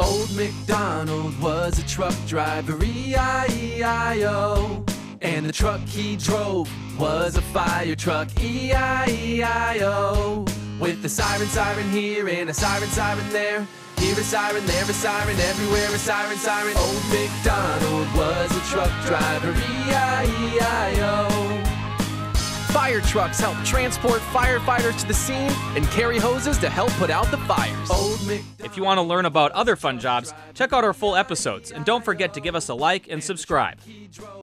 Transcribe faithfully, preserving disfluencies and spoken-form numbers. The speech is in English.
Old MacDonald was a truck driver, E I E I O. And the truck he drove was a fire truck, E I E I O. With a siren, siren here and a siren, siren there. Here a siren, there a siren, everywhere a siren, siren. Old MacDonald was a truck driver, E I E I O. Fire trucks help transport firefighters to the scene and carry hoses to help put out the fires. Old Mac- If you want to learn about other fun jobs, check out our full episodes, and don't forget to give us a like and subscribe.